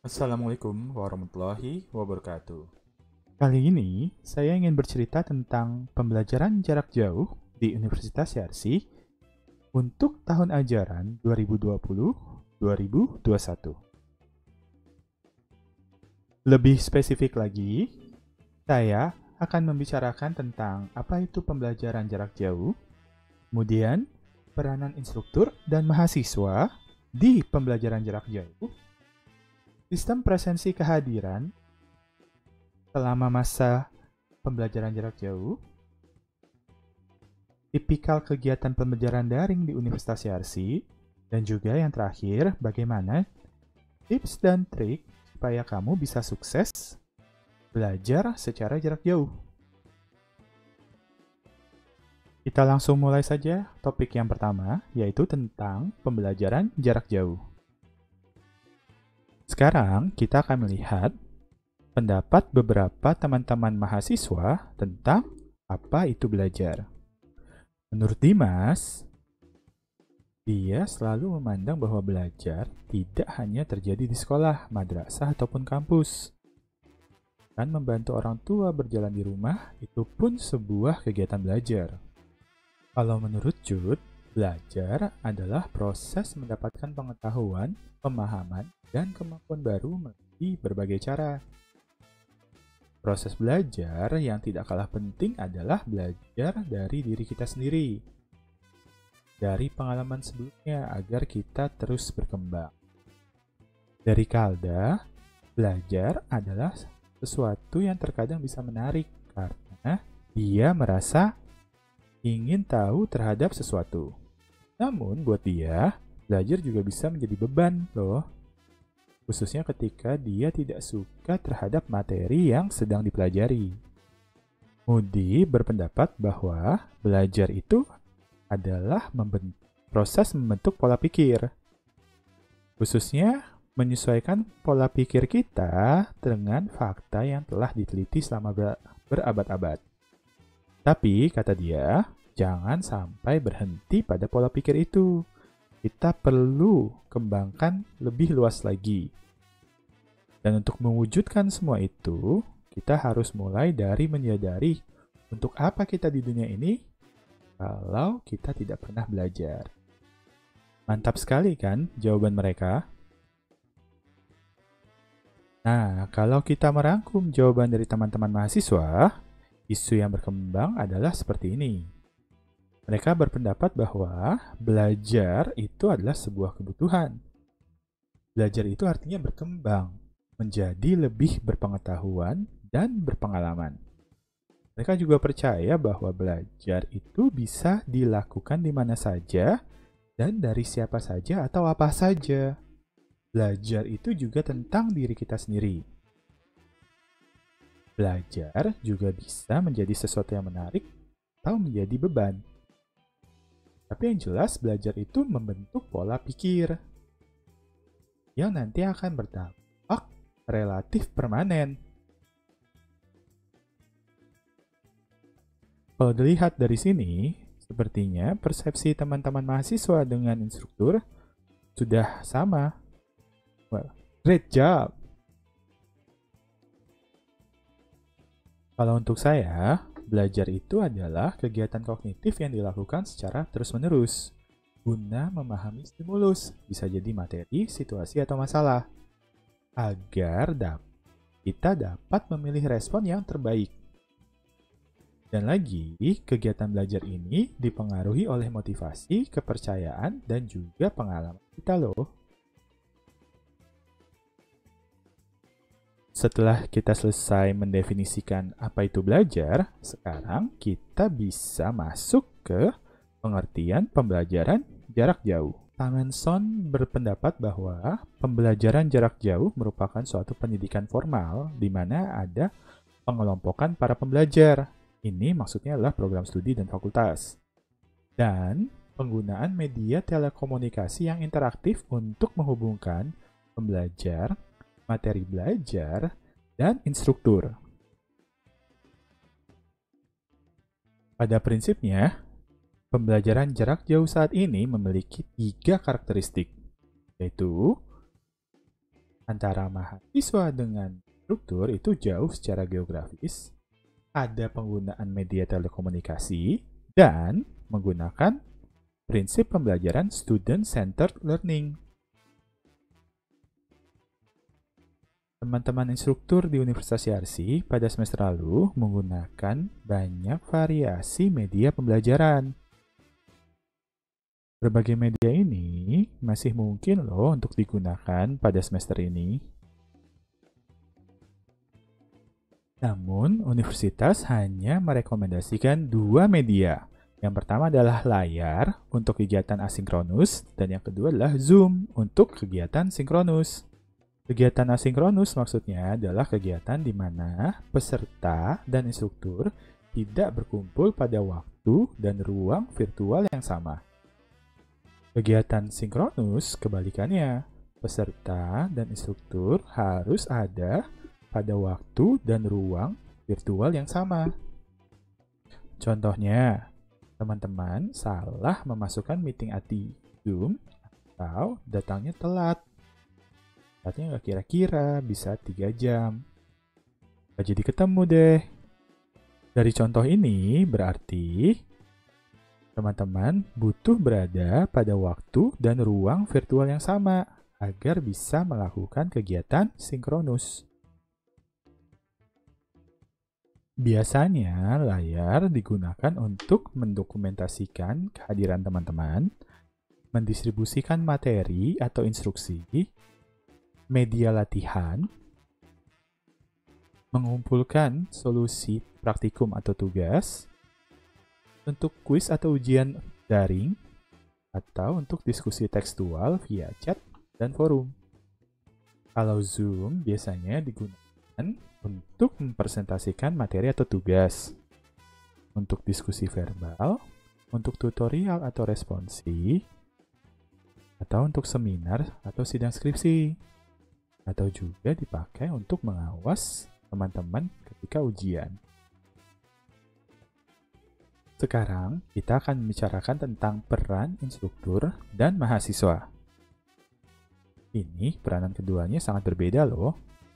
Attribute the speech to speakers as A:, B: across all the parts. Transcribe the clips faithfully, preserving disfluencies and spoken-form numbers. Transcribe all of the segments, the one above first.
A: Assalamualaikum warahmatullahi wabarakatuh.
B: Kali ini, saya ingin bercerita tentang pembelajaran jarak jauh di Universitas Yarsi untuk tahun ajaran dua ribu dua puluh dua ribu dua puluh satu. Lebih spesifik lagi, saya akan membicarakan tentang apa itu pembelajaran jarak jauh, kemudian peranan instruktur dan mahasiswa di pembelajaran jarak jauh, sistem presensi kehadiran selama masa pembelajaran jarak jauh, tipikal kegiatan pembelajaran daring di Universitas Yarsi, dan juga yang terakhir, bagaimana tips dan trik supaya kamu bisa sukses belajar secara jarak jauh. Kita langsung mulai saja topik yang pertama, yaitu tentang pembelajaran jarak jauh. Sekarang kita akan melihat pendapat beberapa teman-teman mahasiswa tentang apa itu belajar. Menurut Dimas, dia selalu memandang bahwa belajar tidak hanya terjadi di sekolah, madrasah, ataupun kampus. Dan membantu orang tua berjalan di rumah itu pun sebuah kegiatan belajar. Kalau menurut Jude, belajar adalah proses mendapatkan pengetahuan, pemahaman, dan kemampuan baru melalui berbagai cara. Proses belajar yang tidak kalah penting adalah belajar dari diri kita sendiri, dari pengalaman sebelumnya agar kita terus berkembang. Dari Kalda, belajar adalah sesuatu yang terkadang bisa menarik karena dia merasa ingin tahu terhadap sesuatu. Namun buat dia, belajar juga bisa menjadi beban loh. Khususnya ketika dia tidak suka terhadap materi yang sedang dipelajari. Moody berpendapat bahwa belajar itu adalah membentuk, proses membentuk pola pikir. Khususnya menyesuaikan pola pikir kita dengan fakta yang telah diteliti selama ber berabad-abad. Tapi, kata dia, jangan sampai berhenti pada pola pikir itu. Kita perlu kembangkan lebih luas lagi. Dan untuk mewujudkan semua itu, kita harus mulai dari menyadari untuk apa kita di dunia ini kalau kita tidak pernah belajar. Mantap sekali kan jawaban mereka? Nah, kalau kita merangkum jawaban dari teman-teman mahasiswa, isu yang berkembang adalah seperti ini. Mereka berpendapat bahwa belajar itu adalah sebuah kebutuhan. Belajar itu artinya berkembang, menjadi lebih berpengetahuan dan berpengalaman. Mereka juga percaya bahwa belajar itu bisa dilakukan di mana saja dan dari siapa saja atau apa saja. Belajar itu juga tentang diri kita sendiri. Belajar juga bisa menjadi sesuatu yang menarik atau menjadi beban. Tapi yang jelas belajar itu membentuk pola pikir yang nanti akan berdampak relatif permanen. Kalau dilihat dari sini, sepertinya persepsi teman-teman mahasiswa dengan instruktur sudah sama. Well, great job! Kalau untuk saya, belajar itu adalah kegiatan kognitif yang dilakukan secara terus-menerus guna memahami stimulus, bisa jadi materi, situasi, atau masalah, agar dap kita dapat memilih respon yang terbaik. Dan lagi, kegiatan belajar ini dipengaruhi oleh motivasi, kepercayaan, dan juga pengalaman kita loh. Setelah kita selesai mendefinisikan apa itu belajar, sekarang kita bisa masuk ke pengertian pembelajaran jarak jauh. Tamanson berpendapat bahwa pembelajaran jarak jauh merupakan suatu pendidikan formal di mana ada pengelompokan para pembelajar. Ini maksudnya adalah program studi dan fakultas. Dan penggunaan media telekomunikasi yang interaktif untuk menghubungkan pembelajar, materi belajar, dan instruktur. Pada prinsipnya, pembelajaran jarak jauh saat ini memiliki tiga karakteristik, yaitu antara mahasiswa dengan instruktur itu jauh secara geografis, ada penggunaan media telekomunikasi, dan menggunakan prinsip pembelajaran student-centered learning. Teman-teman instruktur di Universitas Yarsi pada semester lalu menggunakan banyak variasi media pembelajaran. Berbagai media ini masih mungkin loh untuk digunakan pada semester ini. Namun, universitas hanya merekomendasikan dua media. Yang pertama adalah layar untuk kegiatan asinkronus, dan yang kedua adalah Zoom untuk kegiatan sinkronus. Kegiatan asinkronus maksudnya adalah kegiatan di mana peserta dan instruktur tidak berkumpul pada waktu dan ruang virtual yang sama. Kegiatan sinkronus kebalikannya, peserta dan instruktur harus ada pada waktu dan ruang virtual yang sama. Contohnya, teman-teman salah memasukkan meeting di Zoom atau datangnya telat. Telatnya nggak kira-kira, bisa tiga jam. Nggak jadi ketemu deh. Dari contoh ini berarti teman-teman butuh berada pada waktu dan ruang virtual yang sama agar bisa melakukan kegiatan sinkronus. Biasanya layar digunakan untuk mendokumentasikan kehadiran teman-teman, mendistribusikan materi atau instruksi, media latihan, mengumpulkan solusi praktikum atau tugas, untuk kuis atau ujian daring, atau untuk diskusi tekstual via chat dan forum. Kalau Zoom biasanya digunakan untuk mempresentasikan materi atau tugas, untuk diskusi verbal, untuk tutorial atau responsi, atau untuk seminar atau sidang skripsi, atau juga dipakai untuk mengawas teman-teman ketika ujian. Sekarang kita akan membicarakan tentang peran instruktur dan mahasiswa. Ini peranan keduanya sangat berbeda loh.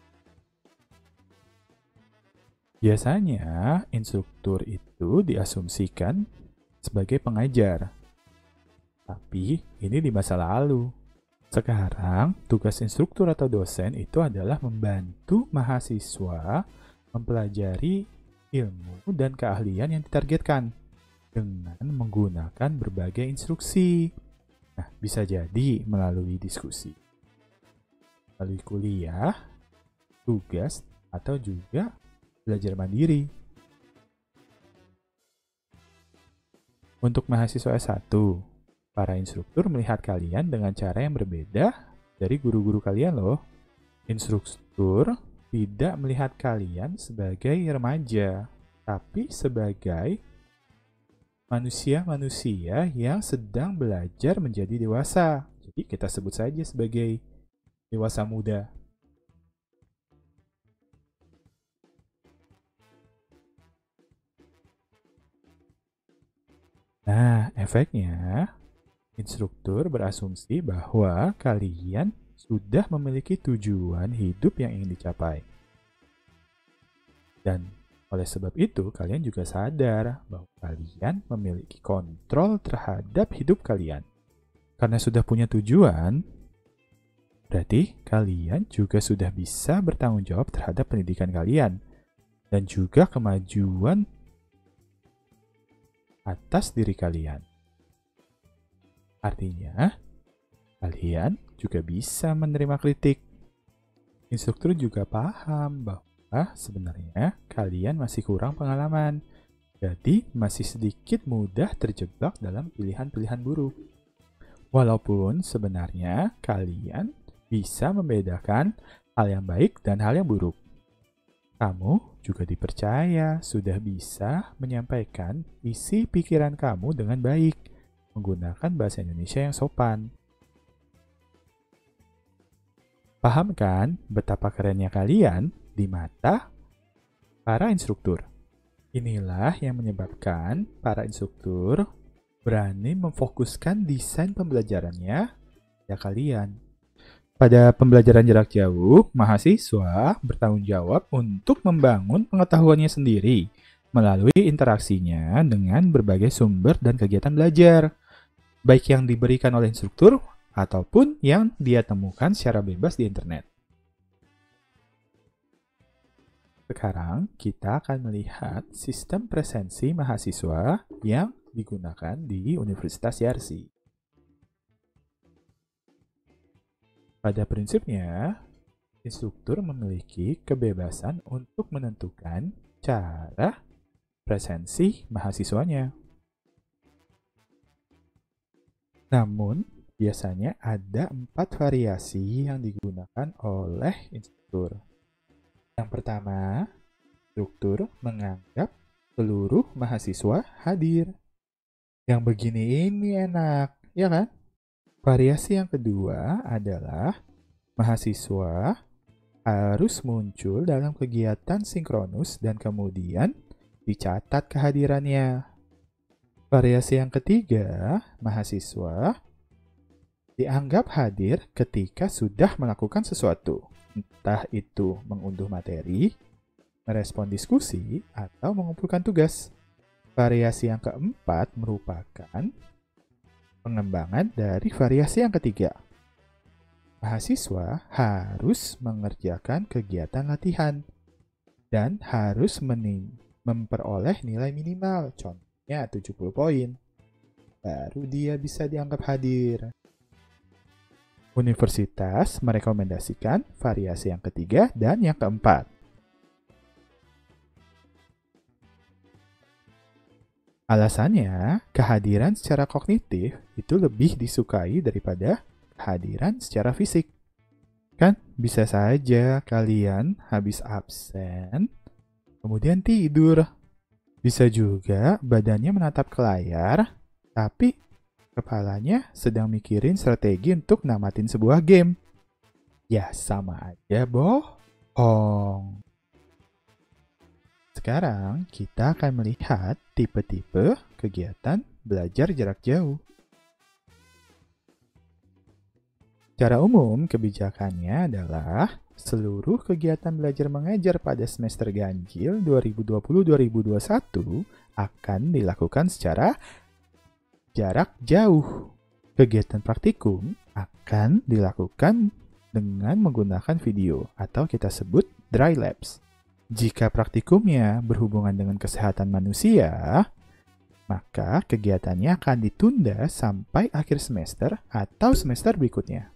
B: Biasanya instruktur itu diasumsikan sebagai pengajar. Tapi ini di masa lalu. Sekarang, tugas instruktur atau dosen itu adalah membantu mahasiswa mempelajari ilmu dan keahlian yang ditargetkan dengan menggunakan berbagai instruksi. Nah, bisa jadi melalui diskusi, melalui kuliah, tugas, atau juga belajar mandiri. Untuk mahasiswa S satu, para instruktur melihat kalian dengan cara yang berbeda dari guru-guru kalian loh. Instruktur tidak melihat kalian sebagai remaja, tapi sebagai manusia-manusia yang sedang belajar menjadi dewasa. Jadi kita sebut saja sebagai dewasa muda. Nah, efeknya instruktur berasumsi bahwa kalian sudah memiliki tujuan hidup yang ingin dicapai. Dan oleh sebab itu, kalian juga sadar bahwa kalian memiliki kontrol terhadap hidup kalian. Karena sudah punya tujuan, berarti kalian juga sudah bisa bertanggung jawab terhadap pendidikan kalian dan juga kemajuan atas diri kalian. Artinya, kalian juga bisa menerima kritik. Instruktur juga paham bahwa sebenarnya kalian masih kurang pengalaman, jadi masih sedikit mudah terjebak dalam pilihan-pilihan buruk. Walaupun sebenarnya kalian bisa membedakan hal yang baik dan hal yang buruk. Kamu juga dipercaya sudah bisa menyampaikan isi pikiran kamu dengan baik, menggunakan bahasa Indonesia yang sopan. Paham kan betapa kerennya kalian di mata para instruktur? Inilah yang menyebabkan para instruktur berani memfokuskan desain pembelajarannya ya kalian. Pada pembelajaran jarak jauh, mahasiswa bertanggung jawab untuk membangun pengetahuannya sendiri melalui interaksinya dengan berbagai sumber dan kegiatan belajar, baik yang diberikan oleh instruktur ataupun yang dia temukan secara bebas di internet. Sekarang kita akan melihat sistem presensi mahasiswa yang digunakan di Universitas Yarsi. Pada prinsipnya, instruktur memiliki kebebasan untuk menentukan cara presensi mahasiswanya. Namun, biasanya ada empat variasi yang digunakan oleh instruktur. Yang pertama, instruktur menganggap seluruh mahasiswa hadir. Yang begini ini enak, ya kan? Variasi yang kedua adalah mahasiswa harus muncul dalam kegiatan sinkronus dan kemudian dicatat kehadirannya. Variasi yang ketiga, mahasiswa dianggap hadir ketika sudah melakukan sesuatu, entah itu mengunduh materi, merespon diskusi, atau mengumpulkan tugas. Variasi yang keempat merupakan pengembangan dari variasi yang ketiga. Mahasiswa harus mengerjakan kegiatan latihan dan harus memperoleh nilai minimal, contohnya tujuh puluh poin. Baru dia bisa dianggap hadir. Universitas merekomendasikan variasi yang ketiga dan yang keempat. Alasannya, kehadiran secara kognitif itu lebih disukai daripada kehadiran secara fisik. Kan bisa saja kalian habis absen, kemudian tidur. Bisa juga badannya menatap ke layar, tapi kepalanya sedang mikirin strategi untuk namatin sebuah game. Ya sama aja bohong. Sekarang kita akan melihat tipe-tipe kegiatan belajar jarak jauh. Secara umum, kebijakannya adalah seluruh kegiatan belajar mengajar pada semester ganjil dua ribu dua puluh dua ribu dua puluh satu akan dilakukan secara jarak jauh. Kegiatan praktikum akan dilakukan dengan menggunakan video atau kita sebut dry labs. Jika praktikumnya berhubungan dengan kesehatan manusia, maka kegiatannya akan ditunda sampai akhir semester atau semester berikutnya.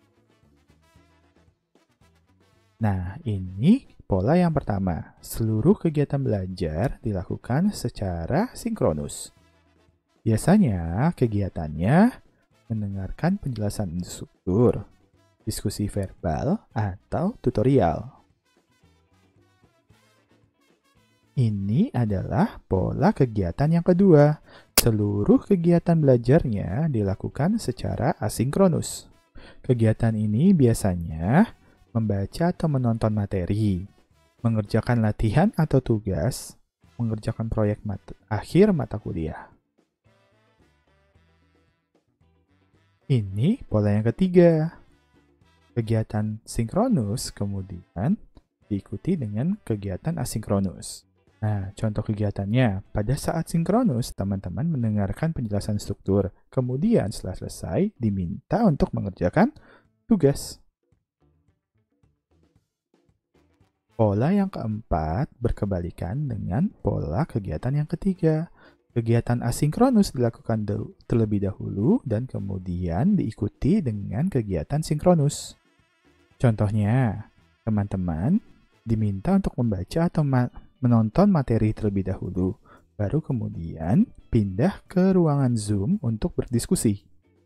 B: Nah, ini pola yang pertama. Seluruh kegiatan belajar dilakukan secara sinkronus. Biasanya kegiatannya mendengarkan penjelasan instruktur, diskusi verbal, atau tutorial. Ini adalah pola kegiatan yang kedua. Seluruh kegiatan belajarnya dilakukan secara asinkronus. Kegiatan ini biasanya membaca atau menonton materi, mengerjakan latihan atau tugas, mengerjakan proyek mat- akhir mata kuliah. Ini pola yang ketiga. Kegiatan sinkronus kemudian diikuti dengan kegiatan asinkronus. Nah, contoh kegiatannya, pada saat sinkronus, teman-teman mendengarkan penjelasan struktur. Kemudian setelah selesai, diminta untuk mengerjakan tugas. Pola yang keempat berkebalikan dengan pola kegiatan yang ketiga. Kegiatan asinkronus dilakukan terlebih dahulu dan kemudian diikuti dengan kegiatan sinkronus. Contohnya, teman-teman diminta untuk membaca atau ma- menonton materi terlebih dahulu, baru kemudian pindah ke ruangan Zoom untuk berdiskusi.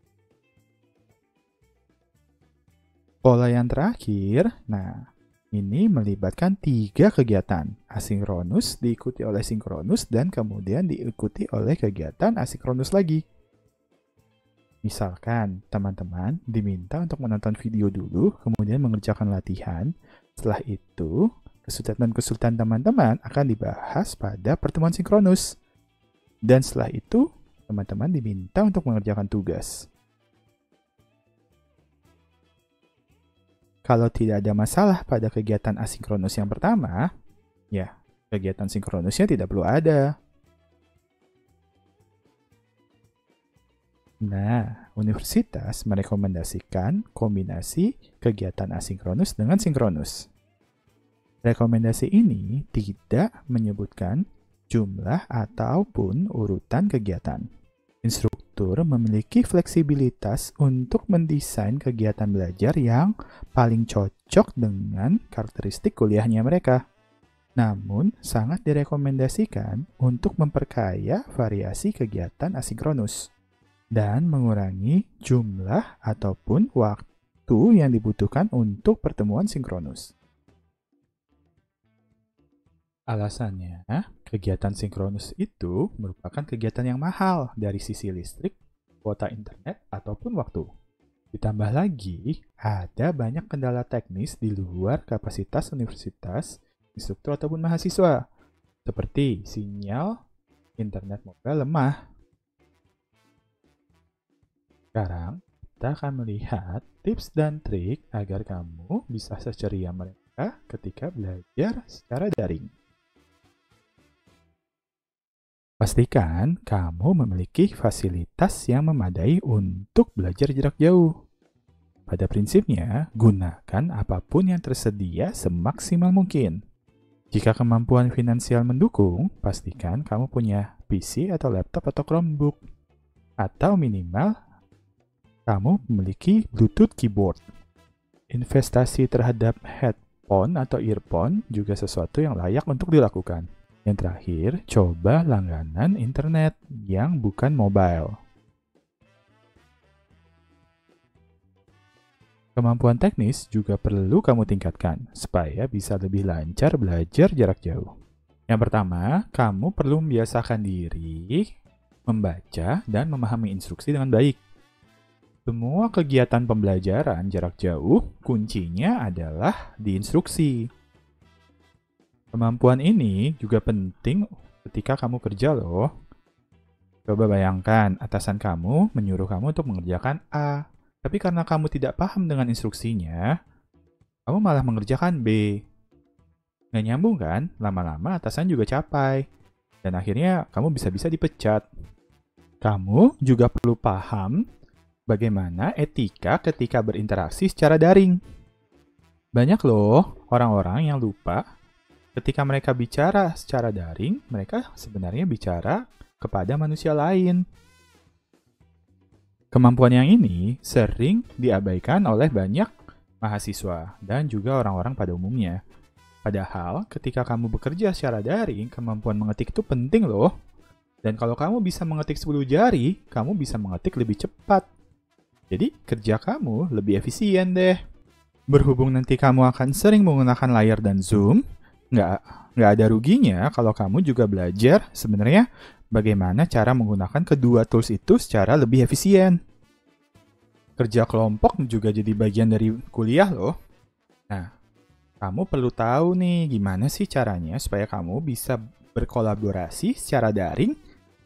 B: Pola yang terakhir, nah, ini melibatkan tiga kegiatan, asinkronus, diikuti oleh sinkronus, dan kemudian diikuti oleh kegiatan asinkronus lagi. Misalkan, teman-teman diminta untuk menonton video dulu, kemudian mengerjakan latihan. Setelah itu, kesulitan-kesulitan teman-teman akan dibahas pada pertemuan sinkronus. Dan setelah itu, teman-teman diminta untuk mengerjakan tugas. kalau tidak ada masalah pada kegiatan asinkronus yang pertama, ya, kegiatan sinkronusnya tidak perlu ada. Nah, universitas merekomendasikan kombinasi kegiatan asinkronus dengan sinkronus. Rekomendasi ini tidak menyebutkan jumlah ataupun urutan kegiatan. Instruktur memiliki fleksibilitas untuk mendesain kegiatan belajar yang paling cocok dengan karakteristik kuliahnya mereka. Namun, sangat direkomendasikan untuk memperkaya variasi kegiatan asinkronus dan mengurangi jumlah ataupun waktu yang dibutuhkan untuk pertemuan sinkronus. Alasannya, kegiatan sinkronus itu merupakan kegiatan yang mahal dari sisi listrik, kuota internet, ataupun waktu. Ditambah lagi, ada banyak kendala teknis di luar kapasitas universitas, instruktur, ataupun mahasiswa, seperti sinyal internet mobile lemah. Sekarang, kita akan melihat tips dan trik agar kamu bisa seceria mereka ketika belajar secara daring. Pastikan kamu memiliki fasilitas yang memadai untuk belajar jarak jauh. Pada prinsipnya, gunakan apapun yang tersedia semaksimal mungkin. Jika kemampuan finansial mendukung, pastikan kamu punya P C atau laptop atau Chromebook. Atau minimal, kamu memiliki Bluetooth keyboard. Investasi terhadap headphone atau earphone juga sesuatu yang layak untuk dilakukan. Yang terakhir, coba langganan internet yang bukan mobile. Kemampuan teknis juga perlu kamu tingkatkan supaya bisa lebih lancar belajar jarak jauh. Yang pertama, kamu perlu membiasakan diri membaca dan memahami instruksi dengan baik. Semua kegiatan pembelajaran jarak jauh kuncinya adalah di instruksi. Kemampuan ini juga penting ketika kamu kerja loh. Coba bayangkan atasan kamu menyuruh kamu untuk mengerjakan A. Tapi karena kamu tidak paham dengan instruksinya, kamu malah mengerjakan B. Nggak nyambung kan? Lama-lama atasan juga capai. Dan akhirnya kamu bisa-bisa dipecat. Kamu juga perlu paham bagaimana etika ketika berinteraksi secara daring. Banyak loh orang-orang yang lupa ketika mereka bicara secara daring, mereka sebenarnya bicara kepada manusia lain. Kemampuan yang ini sering diabaikan oleh banyak mahasiswa dan juga orang-orang pada umumnya. Padahal ketika kamu bekerja secara daring, kemampuan mengetik itu penting loh. Dan kalau kamu bisa mengetik sepuluh jari, kamu bisa mengetik lebih cepat. Jadi kerja kamu lebih efisien deh. Berhubung nanti kamu akan sering menggunakan layar dan Zoom, nggak, nggak ada ruginya kalau kamu juga belajar sebenarnya bagaimana cara menggunakan kedua tools itu secara lebih efisien. Kerja kelompok juga jadi bagian dari kuliah loh. Nah, kamu perlu tahu nih gimana sih caranya supaya kamu bisa berkolaborasi secara daring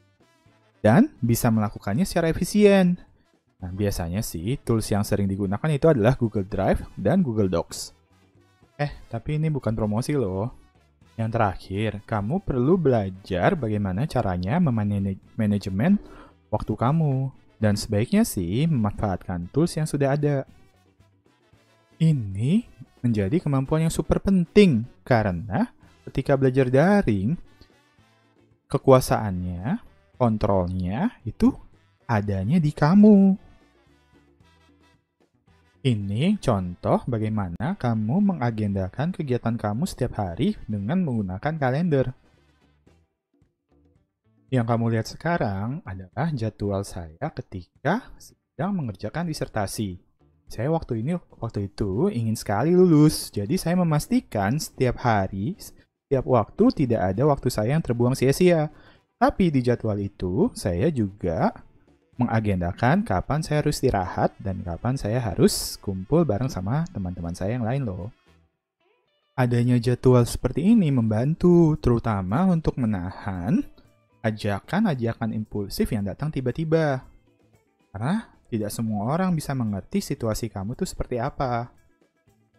B: dan bisa melakukannya secara efisien. Nah, biasanya sih tools yang sering digunakan itu adalah Google Drive dan Google Docs. Eh, tapi ini bukan promosi loh. Yang terakhir, kamu perlu belajar bagaimana caranya memanajemen waktu kamu. Dan sebaiknya sih memanfaatkan tools yang sudah ada. Ini menjadi kemampuan yang super penting karena ketika belajar daring, kekuasaannya, kontrolnya itu adanya di kamu. Ini contoh bagaimana kamu mengagendakan kegiatan kamu setiap hari dengan menggunakan kalender. Yang kamu lihat sekarang adalah jadwal saya ketika sedang mengerjakan disertasi. Saya waktu ini waktu itu ingin sekali lulus, jadi saya memastikan setiap hari, setiap waktu tidak ada waktu saya yang terbuang sia-sia. Tapi di jadwal itu, saya juga mengagendakan kapan saya harus istirahat dan kapan saya harus kumpul bareng sama teman-teman saya yang lain loh. Adanya jadwal seperti ini membantu, terutama untuk menahan ajakan-ajakan impulsif yang datang tiba-tiba. Karena tidak semua orang bisa mengerti situasi kamu tuh seperti apa.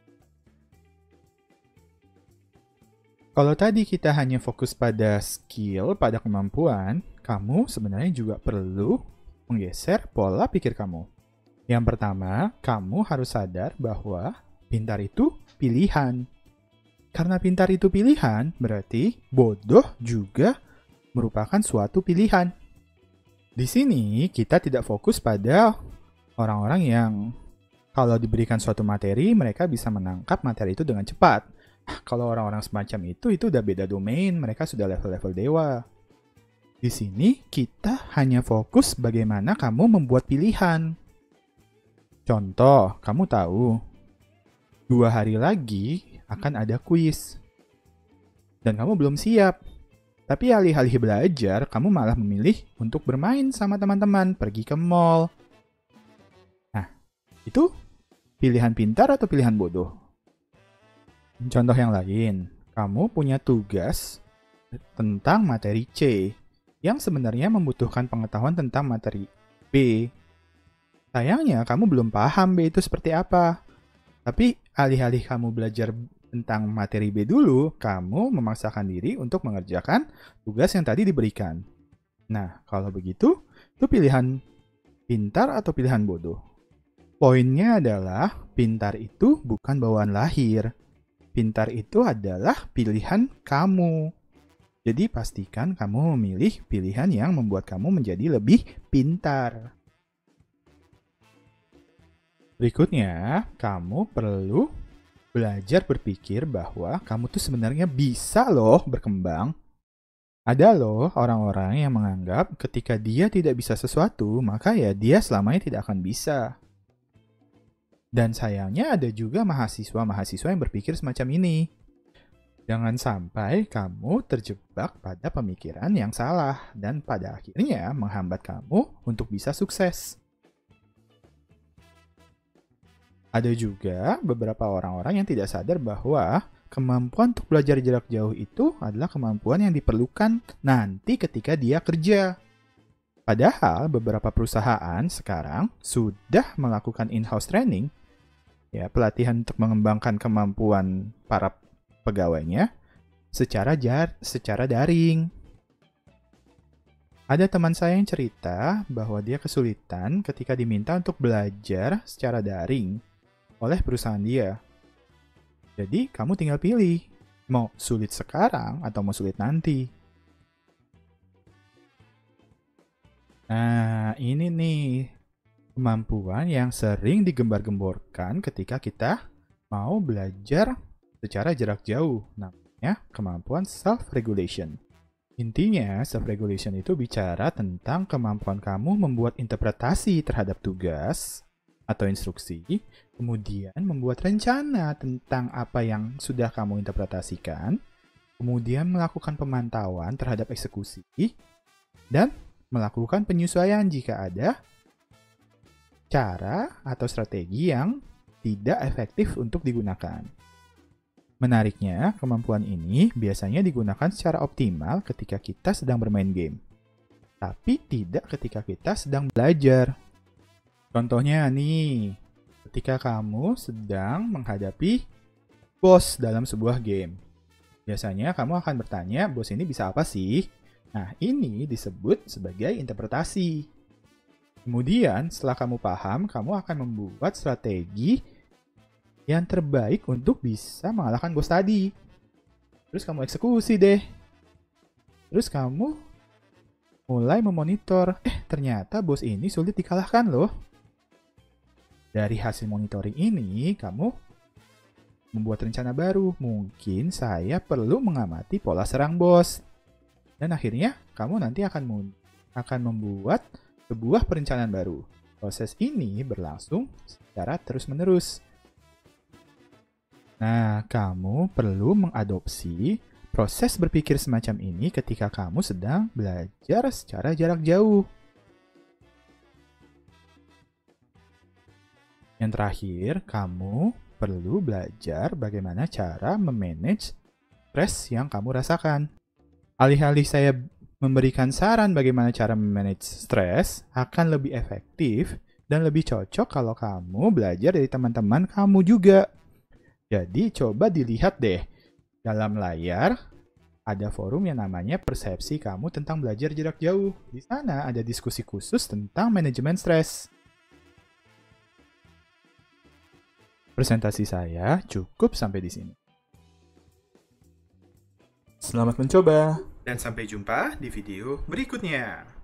B: Kalau tadi kita hanya fokus pada skill, pada kemampuan, kamu sebenarnya juga perlu menggeser pola pikir kamu. Yang pertama, kamu harus sadar bahwa pintar itu pilihan. Karena pintar itu pilihan, berarti bodoh juga merupakan suatu pilihan. Di sini kita tidak fokus pada orang-orang yang kalau diberikan suatu materi, mereka bisa menangkap materi itu dengan cepat. Kalau orang-orang semacam itu, itu udah beda domain, mereka sudah level-level dewa. Di sini kita hanya fokus bagaimana kamu membuat pilihan. Contoh, kamu tahu, dua hari lagi akan ada kuis. Dan kamu belum siap. Tapi alih-alih belajar, kamu malah memilih untuk bermain sama teman-teman, pergi ke mall. Nah, itu pilihan pintar atau pilihan bodoh? Contoh yang lain, kamu punya tugas tentang materi C yang sebenarnya membutuhkan pengetahuan tentang materi B. Sayangnya, kamu belum paham B itu seperti apa. Tapi alih-alih kamu belajar tentang materi B dulu, kamu memaksakan diri untuk mengerjakan tugas yang tadi diberikan. Nah, kalau begitu, itu pilihan pintar atau pilihan bodoh? Poinnya adalah, pintar itu bukan bawaan lahir. Pintar itu adalah pilihan kamu. Jadi pastikan kamu memilih pilihan yang membuat kamu menjadi lebih pintar. Berikutnya, kamu perlu belajar berpikir bahwa kamu tuh sebenarnya bisa loh berkembang. Ada loh orang-orang yang menganggap ketika dia tidak bisa sesuatu, maka ya dia selamanya tidak akan bisa. Dan sayangnya ada juga mahasiswa-mahasiswa yang berpikir semacam ini. Jangan sampai kamu terjebak pada pemikiran yang salah dan pada akhirnya menghambat kamu untuk bisa sukses. Ada juga beberapa orang-orang yang tidak sadar bahwa kemampuan untuk belajar jarak jauh itu adalah kemampuan yang diperlukan nanti ketika dia kerja. Padahal beberapa perusahaan sekarang sudah melakukan in-house training, ya, pelatihan untuk mengembangkan kemampuan para pegawainya secara jar, secara daring. Ada teman saya yang cerita bahwa dia kesulitan ketika diminta untuk belajar secara daring oleh perusahaan dia. Jadi, kamu tinggal pilih, mau sulit sekarang atau mau sulit nanti. Nah, ini nih, kemampuan yang sering digembar-gemborkan ketika kita mau belajar secara jarak jauh. Namanya kemampuan self-regulation. Intinya, self-regulation itu bicara tentang kemampuan kamu membuat interpretasi terhadap tugas atau instruksi, kemudian membuat rencana tentang apa yang sudah kamu interpretasikan, kemudian melakukan pemantauan terhadap eksekusi, dan melakukan penyesuaian jika ada cara atau strategi yang tidak efektif untuk digunakan. Menariknya, kemampuan ini biasanya digunakan secara optimal ketika kita sedang bermain game, tapi tidak ketika kita sedang belajar. Contohnya nih, ketika kamu sedang menghadapi bos dalam sebuah game. Biasanya kamu akan bertanya, bos ini bisa apa sih? Nah, ini disebut sebagai interpretasi. Kemudian, setelah kamu paham, kamu akan membuat strategi yang terbaik untuk bisa mengalahkan bos tadi. Terus kamu eksekusi deh. Terus kamu mulai memonitor, eh ternyata bos ini sulit dikalahkan loh. Dari hasil monitoring ini, kamu membuat rencana baru. Mungkin saya perlu mengamati pola serang bos. Dan akhirnya, kamu nanti akan akan membuat sebuah perencanaan baru. Proses ini berlangsung secara terus-menerus. Nah, kamu perlu mengadopsi proses berpikir semacam ini ketika kamu sedang belajar secara jarak jauh. Yang terakhir, kamu perlu belajar bagaimana cara memanage stres yang kamu rasakan. Alih-alih saya memberikan saran bagaimana cara memanage stres, akan lebih efektif dan lebih cocok kalau kamu belajar dari teman-teman kamu juga. Jadi coba dilihat deh, Dalam layar, ada forum yang namanya Persepsi Kamu Tentang Belajar Jarak Jauh. Di sana ada diskusi khusus tentang manajemen stres. Presentasi saya cukup sampai di sini.
A: Selamat mencoba.
B: Dan sampai jumpa di video berikutnya.